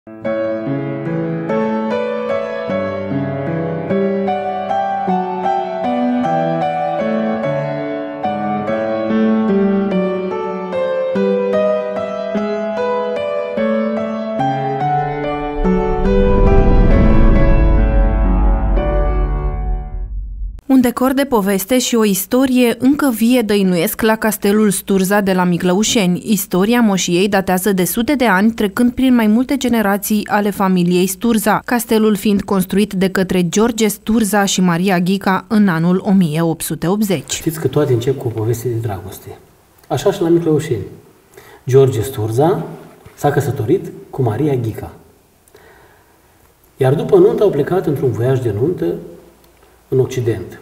Un decor de poveste și o istorie încă vie dăinuiesc la castelul Sturza de la Miclăușeni. Istoria moșiei datează de sute de ani, trecând prin mai multe generații ale familiei Sturza, castelul fiind construit de către George Sturza și Maria Ghica în anul 1880. Știți că toate încep cu o poveste de dragoste. Așa și la Miclăușeni. George Sturza s-a căsătorit cu Maria Ghica. Iar după nuntă au plecat într-un voiaj de nuntă în Occident.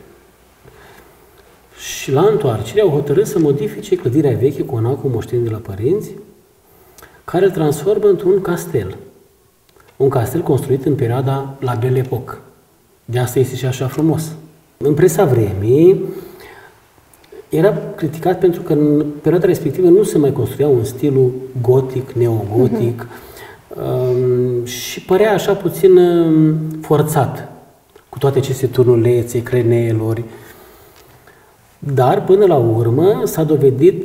Și la întoarcere au hotărât să modifice clădirea veche, conacul moștenit de la părinți, care îl transformă într-un castel. Un castel construit în perioada la Belle Époque. De asta este și așa frumos. În presa vremii era criticat pentru că în perioada respectivă nu se mai construia un stil gotic, neogotic și părea așa puțin forțat, cu toate aceste turnulețe, creneeluri. Dar, până la urmă, s-a dovedit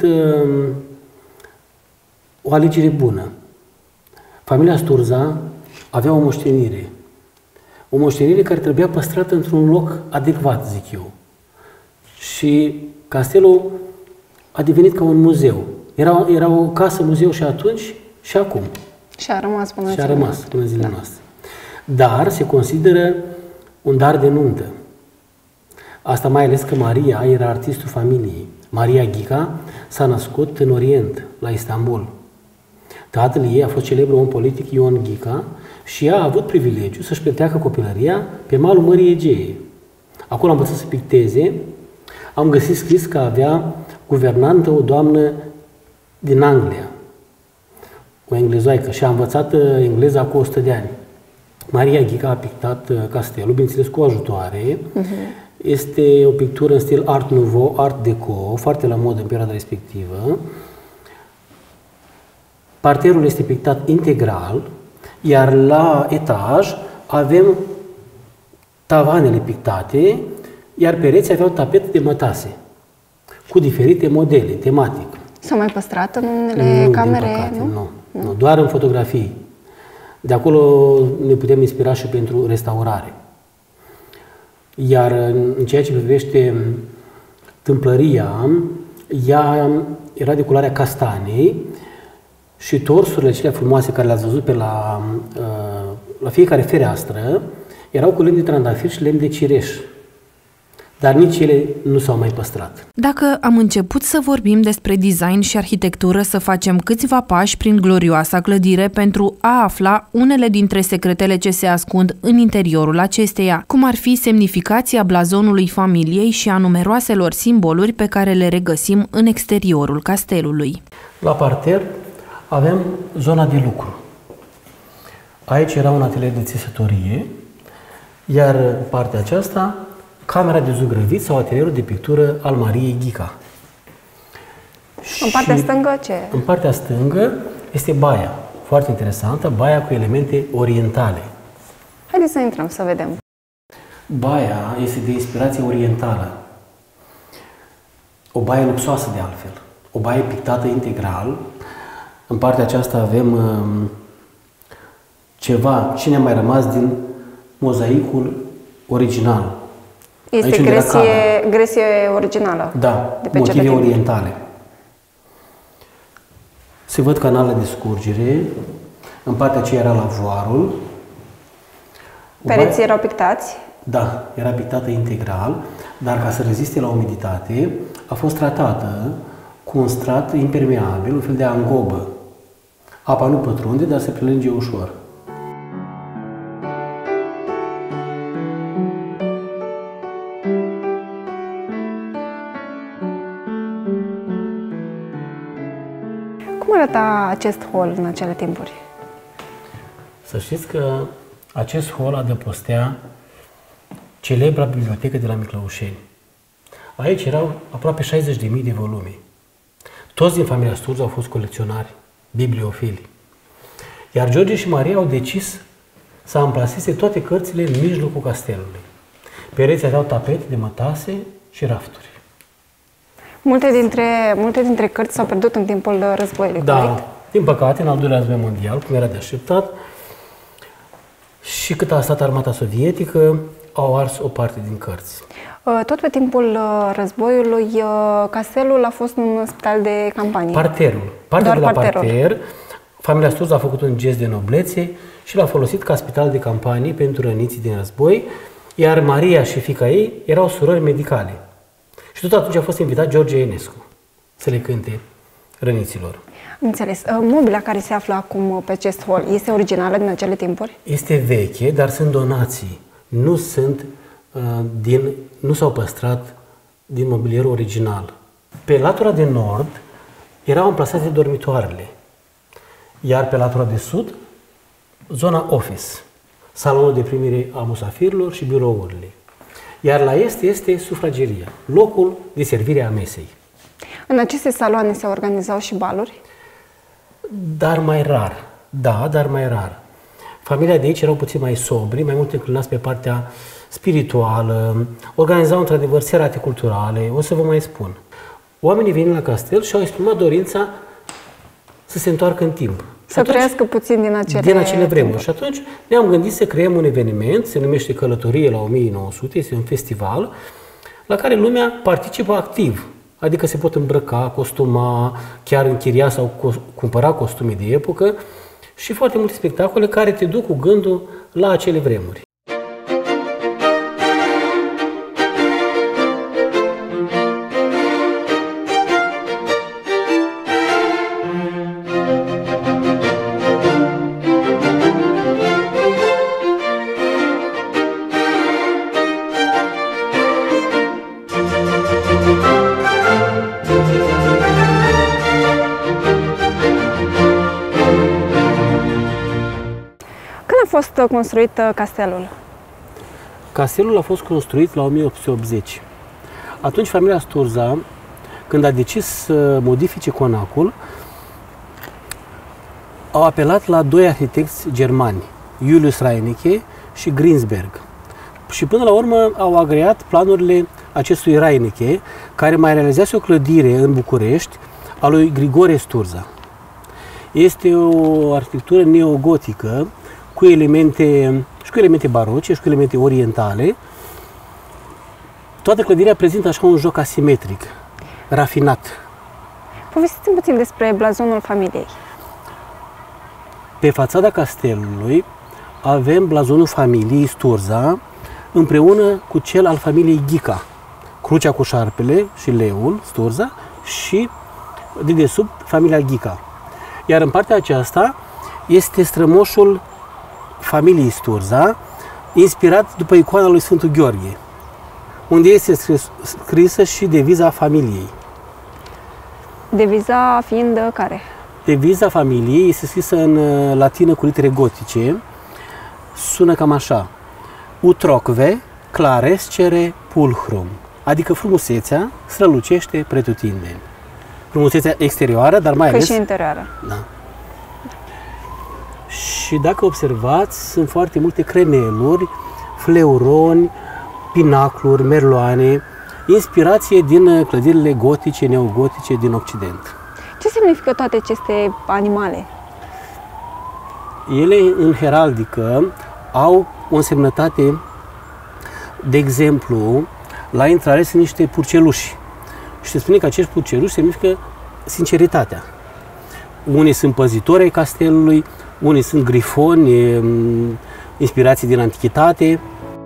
o alegere bună. Familia Sturza avea o moștenire. O moștenire care trebuia păstrată într-un loc adecvat, zic eu. Și castelul a devenit ca un muzeu. Era o casă muzeu și atunci și acum. Și a rămas până zilele noastre. Dar se consideră un dar de nuntă. Asta mai ales că Maria era artistul familiei. Maria Ghica s-a născut în Orient, la Istanbul. Tatăl ei a fost celebrul om politic Ion Ghica și ea a avut privilegiu să-și petreacă copilăria pe malul Mării Egee. Acolo am învățat să picteze. Am găsit scris că avea guvernantă o doamnă din Anglia, o englezoaică, și a învățat engleza cu 100 de ani. Maria Ghica a pictat castelul, bineînțeles cu ajutoare. Este o pictură în stil Art Nouveau, Art Deco, foarte la modă în perioada respectivă. Parterul este pictat integral, iar la etaj avem tavanele pictate, iar pereții aveau tapete de mătase, cu diferite modele, tematic. S-au mai păstrat în unele camere? Din păcate, nu, doar în fotografii. De acolo ne putem inspira și pentru restaurare. Iar în ceea ce privește tâmplăria, ea era de culoarea castanei și torsurile acelea frumoase care le-ați văzut pe la fiecare fereastră erau cu lemn de trandafir și lemn de cireș. Dar nici ele nu s-au mai păstrat. Dacă am început să vorbim despre design și arhitectură, să facem câțiva pași prin glorioasa clădire pentru a afla unele dintre secretele ce se ascund în interiorul acesteia, cum ar fi semnificația blazonului familiei și a numeroaselor simboluri pe care le regăsim în exteriorul castelului. La parter avem zona de lucru. Aici era un atelier de țesătorie, iar partea aceasta camera de zugrăvit sau atelierul de pictură al Mariei Ghica. În partea stângă ce? În partea stângă este baia, foarte interesantă, baia cu elemente orientale. Haideți să intrăm să vedem. Baia este de inspirație orientală. O baie luxoasă de altfel. O baie pictată integral. În partea aceasta avem ceva, ce ne-a mai rămas din mozaicul original. Este gresie originală? Da, motive orientale. Se văd canalele de scurgere, în partea aceea era lavoarul. Pereții erau pictați? Da, era pictată integral, dar ca să reziste la umiditate, a fost tratată cu un strat impermeabil, un fel de angobă. Apa nu pătrunde, dar se prelânge ușor. Cum arăta acest hol în acele timpuri? Să știți că acest hol adăpostea celebra bibliotecă de la Miclăușeni. Aici erau aproape 60.000 de volume. Toți din familia Sturza au fost colecționari, bibliofili. Iar George și Maria au decis să amplaseze toate cărțile în mijlocul castelului. Pereții aveau tapete de mătase și rafturi. Multe dintre cărți s-au pierdut în timpul războiului, Da, corect? din păcate, în al doilea război mondial, cum era de așteptat, și cât a stat armata sovietică, au ars o parte din cărți. Tot pe timpul războiului, castelul a fost un spital de campanie. Parterul. Partea de la parter, familia Sturz a făcut un gest de noblețe și l-a folosit ca spital de campanie pentru răniții din război, iar Maria și fiica ei erau surori medicale. Și tot atunci a fost invitat George Enescu să le cânte răniților. Înțeles. Mobila care se află acum pe acest hol este originală din acele timpuri? Este veche, dar sunt donații. Nu s-au păstrat din mobilierul original. Pe latura de nord erau amplasate dormitoarele, iar pe latura de sud, zona office, salonul de primire a musafirilor și birourile. Iar la est este sufrageria, locul de servire a mesei. În aceste saloane se organizau și baluri? Dar mai rar. Da, dar mai rar. Familia de aici erau puțin mai sobri, mai mult înclinați pe partea spirituală, organizau într-adevăr serate culturale, o să vă mai spun. Oamenii vin la castel și au exprimat dorința să se întoarcă în timp. Să trăiască puțin din acele vremuri. Și atunci ne-am gândit să creăm un eveniment, se numește Călătorie la 1900, este un festival la care lumea participă activ. Adică se pot îmbrăca, costuma, chiar închiria sau cumpăra costume de epocă și foarte multe spectacole care te duc cu gândul la acele vremuri. A fost construit castelul? Castelul a fost construit la 1880. Atunci familia Sturza, când a decis să modifice conacul, au apelat la doi arhitecți germani, Julius Reinecke și Grinsberg. Și până la urmă au agreat planurile acestui Reinecke, care mai realizase o clădire în București a lui Grigore Sturza. Este o arhitectură neogotică, cu elemente baroce și cu elemente orientale. Toată clădirea prezintă așa un joc asimetric, rafinat. Povestiți-mi puțin despre blazonul familiei. Pe fațada castelului avem blazonul familiei Sturza împreună cu cel al familiei Ghica, crucea cu șarpele și leul Sturza și de desubt familia Ghica. Iar în partea aceasta este strămoșul familiei Sturza, inspirat după icoana lui Sfântul Gheorghe, unde este scrisă și deviza familiei. Deviza fiind care? Deviza familiei este scrisă în latină cu litere gotice, sună cam așa: Utrocve clarescere pulchrum, adică frumusețea strălucește pretutindeni. Frumusețea exterioară, dar mai ales și interioară. Da. Și dacă observați, sunt foarte multe cremeluri, fleuroni, pinacluri, merloane, inspirație din clădirile gotice, neogotice din Occident. Ce semnifică toate aceste animale? Ele, în heraldică, au o însemnătate. De exemplu, la intrare sunt niște purceluși. Și se spune că acești purceluși semnifică sinceritatea. Unii sunt păzitori ai castelului, unii sunt grifoni, inspirații din antichitate.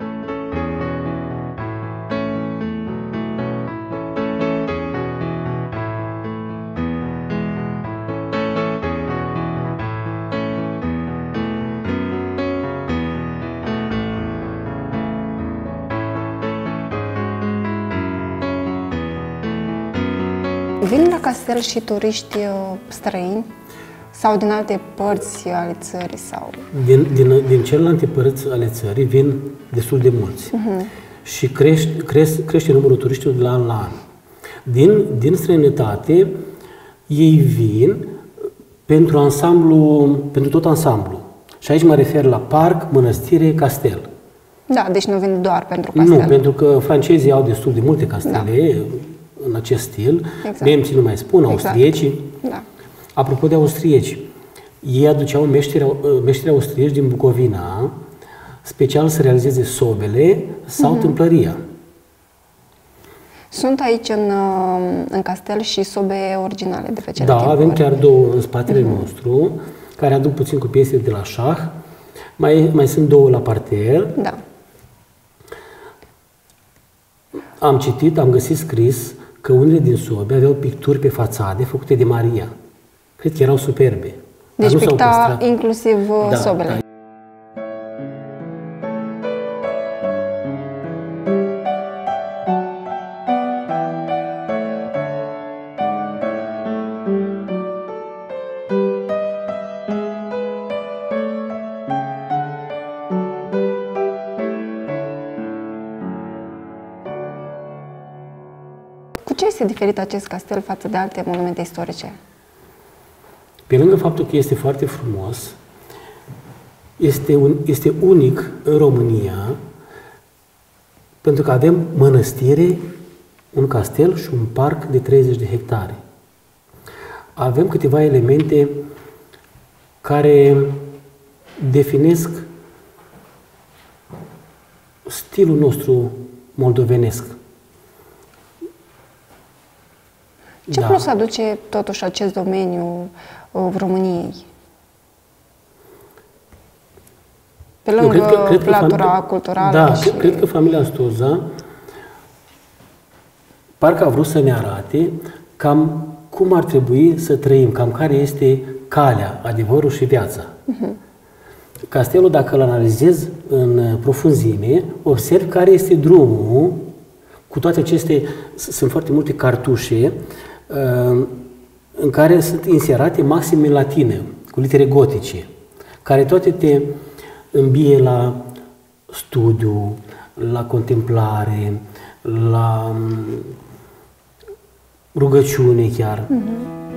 Vin la castel și turiști străini sau din alte părți ale țării? Sau... Din celelalte părți ale țării vin destul de mulți. Și crește numărul turiștilor de la an la an. Din străinătate, ei vin pentru ansamblu, pentru tot ansamblu. Și aici mă refer la parc, mănăstire, castel. Da, deci nu vin doar pentru castel. Nu, pentru că francezii au destul de multe castele în acest stil. Exact. Nemții nu mai spun, austriecii. Da. Apropo de austrieci, ei aduceau meșteri austrieci din Bucovina, special să realizeze sobele sau tâmplăria. Sunt aici în castel și sobe originale de pe cele Da, timpuri. avem chiar două în spatele nostru, care aduc puțin cu piesele de la șah. Mai sunt două la parter. Da. Am citit, am găsit scris că unele din sobe aveau picturi pe fațade făcute de Maria. Cred că erau superbe. Deci Dar nu s-au picta păstrat. inclusiv Da, sobele. da. Cu ce este diferit acest castel față de alte monumente istorice? Pe lângă faptul că este foarte frumos, este unic în România, pentru că avem mănăstire, un castel și un parc de 30 de hectare. Avem câteva elemente care definesc stilul nostru moldovenesc. Ce plus aduce totuși acest domeniu României? Pe lângă latura culturală. Da, și... cred că familia Stoza parcă a vrut să ne arate cam cum ar trebui să trăim, cam care este calea, adevărul și viața. Castelul, dacă îl analizez în profunzime, observ care este drumul cu toate aceste, sunt foarte multe cartușe în care sunt inserate maxime latine, cu litere gotice, care toate te îmbie la studiu, la contemplare, la rugăciune chiar.